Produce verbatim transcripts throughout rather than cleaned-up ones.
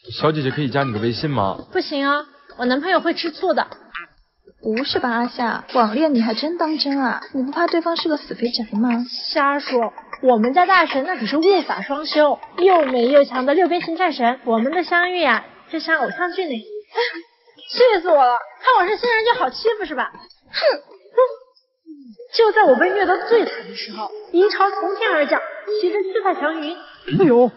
小姐姐可以加你个微信吗？ 不行啊，我男朋友会吃醋的。 不是吧，阿夏，网恋你还真当真啊？你不怕对方是个死肥宅吗？ 瞎说，我们家大神那可是误法双修，又美又强的六边形战神，我们的相遇啊，就像偶像剧那样。气死我了！看我是新人就好欺负是吧？哼！就在我被虐得最惨的时候，银潮从天而降，骑着七彩祥云。哎呦，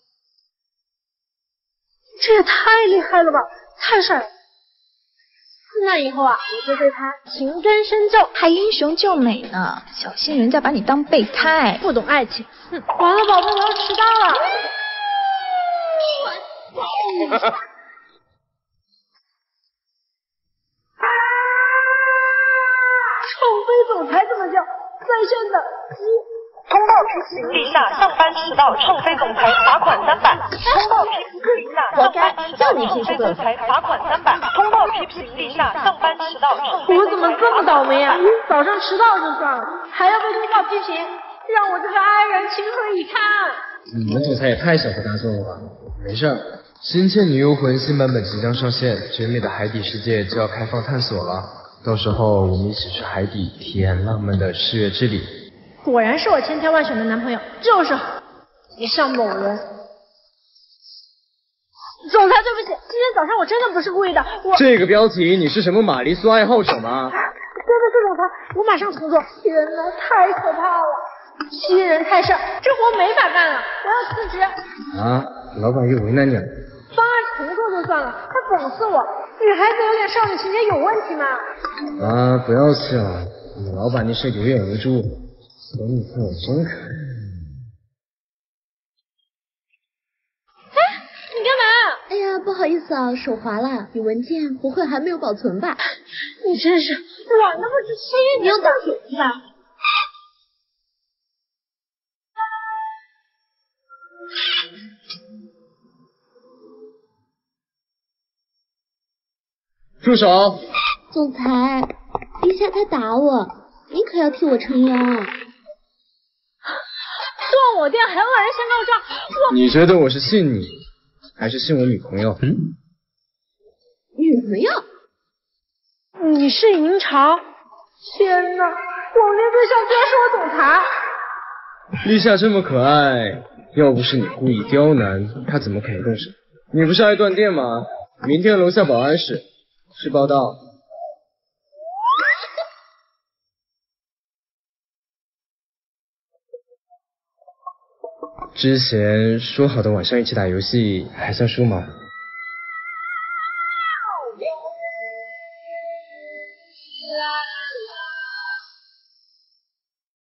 这也太厉害了吧！太帅了！自那以后啊，我就对他情根深旧， 还英雄救美呢，小心人家把你当备胎， 不懂爱情。哼，完了，宝贝，我要迟到了。宠妃总裁这么叫，在线等机。 通报批评丽娜上班迟到，宠妃总裁罚款三百。通报批评丽娜上班迟到，宠妃总裁罚款三百。通报批评丽娜上班迟到，宠妃我怎么这么倒霉啊？早上迟到就算了，还要被通报批评，让我这个爱人情何以堪？ 你们总裁也太小题大做了吧？没事儿， 新倩女幽魂新版本即将上线，绝美的海底世界就要开放探索了。到时候我们一起去海底体验浪漫的四月之旅。 果然是我千挑万选的男朋友，就是不像某人。总裁，对不起，今天早上我真的不是故意的，我这个标题你是什么玛丽苏爱好者吗？ 对不起，总裁，我马上重做。天哪，太可怕了！欺人太甚，这活没法干了，我要辞职。 啊，老板又为难你了。 方案重做就算了，还讽刺我，女孩子有点少女情节有问题吗？ 啊，不要气了，你老板那是有眼无珠，小女朋友真可爱。 哎，你干嘛？ 哎呀，不好意思啊，手滑了，你文件不会还没有保存吧？ 你真是软的不知欺，你要大嘴子吧？ 住手！ 总裁，一下他打我，你可要替我撑腰啊！ 撞我店还要让人先告状，我你觉得我是信你，还是信我女朋友？嗯， 女朋友？ 你是银潮？天哪，网恋对象居然是我总裁！ 立夏这么可爱，要不是你故意刁难，她怎么肯动手？你不是爱断电吗？明天楼下保安室。是报道。之前说好的晚上一起打游戏，还算数吗？